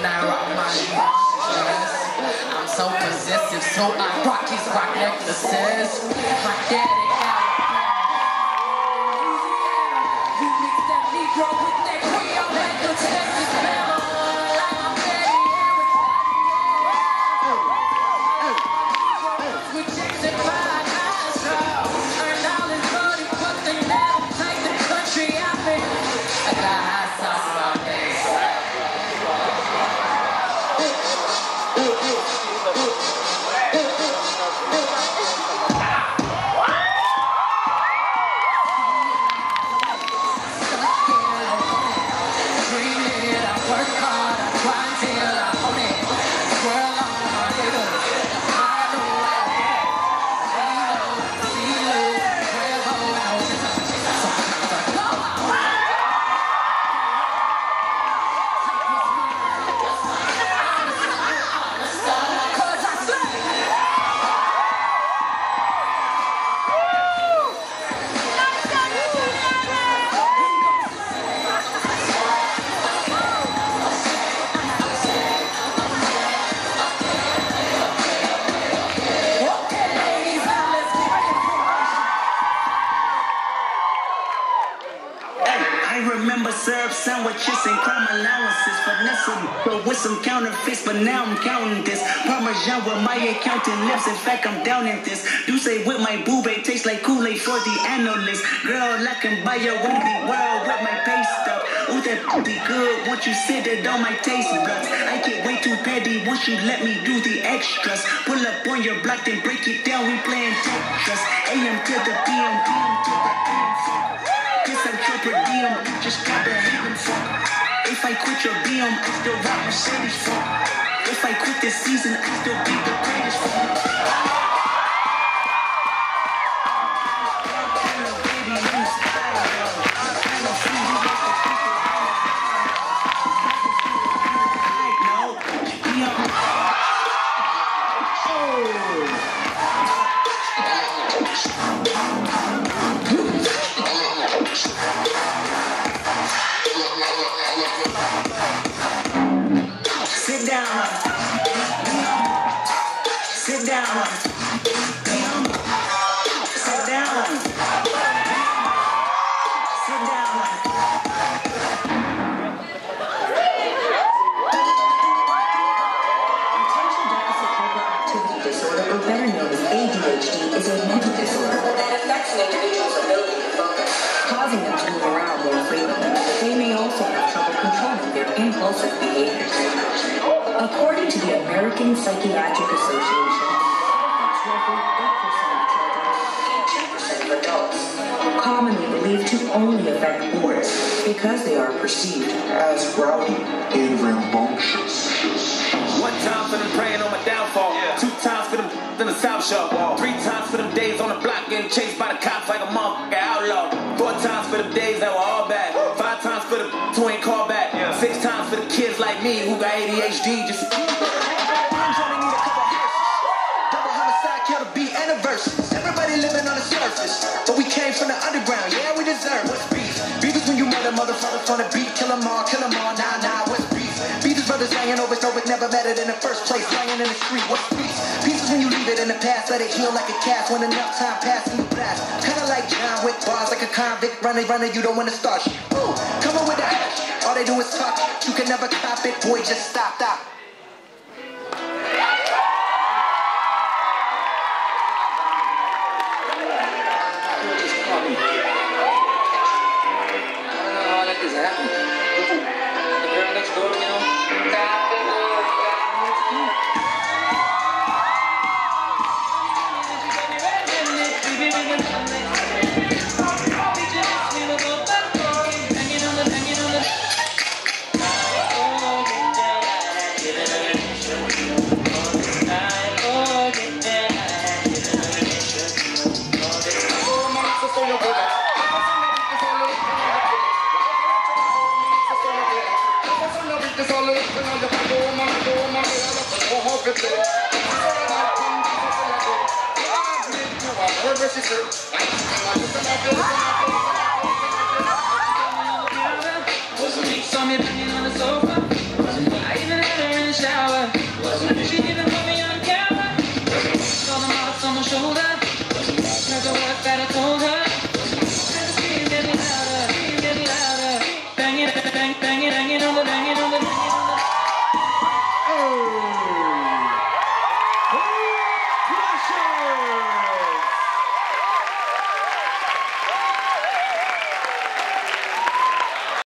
when I rock my necklaces. I'm so possessive, so I rock these rock necklaces. My daddy got you mix that Negro with that Creole and the Texas metal. Like I'm daddy, everybody. With chicks and fine eyes, earned all his money, but they never take the country out of it. I got hot sauce in my face. Serve sandwiches and crime allowances. Finesse with some counterfeits, but now I'm counting this. Parmesan where my accountant lives. In fact, I'm down in this. You say with my boobay tastes like Kool-Aid for the analyst. Girl, I can buy your Wendy world with my pay stuff. Ooh, that be good once you sit it on my taste buds. I get way too petty once you let me do the extras. Pull up on your block, then break it down. We playing Tetris. AM to the PM, PM to the PM. Guess I'm your per diem, just got the haven funk. If I quit your BM, I still rock Mercedes funk. If I quit this season, I still be the greatest funk. Sit down. Sit down. Sit down. Sit down. Attention deficit hyperactivity disorder, or better known as ADHD, is a mental disorder that affects an individual's ability to focus, causing them to move around more frequently. They may also have trouble controlling their impulsive behaviors. According to the American Psychiatric Association, it affects roughly 8% of children and 2% of adults, commonly believed to only affect boys because they are perceived as rowdy and rambunctious. One time for them praying on my downfall. Yeah. 2 times for them in the South Shore. 3 times for them days on the block getting chased by the cops like a motherfucking outlaw. 4 times for them days that were all bad. 5 times for the who ain't called back. 6 times for the kids like me who got ADHD. Just double homicide, kill the beat and a verse. Everybody living on the surface, but we came from the underground. Yeah, we deserve what's beef. Beef is when you murder motherfuckers on the beat. Kill them all, nah, what's beef? Beef is brothers lying over, so it never mattered in the first place. Lying in the street, what's peace? Peace is when you leave it in the past, let it heal like a cast. When enough time passes, you blast. Kinda like John Wick bars, like a convict. Runner, you don't wanna start shit. Ooh, come on with the action. All they do is talk, you can never cop it. Boy, just stop. Saw me banging on the sofa. I even had my shoulder. Heard the word that I told her. And the scream getting louder, getting louder. Banging, bang, banging, banging on the, banging on the, banging on the. Oh.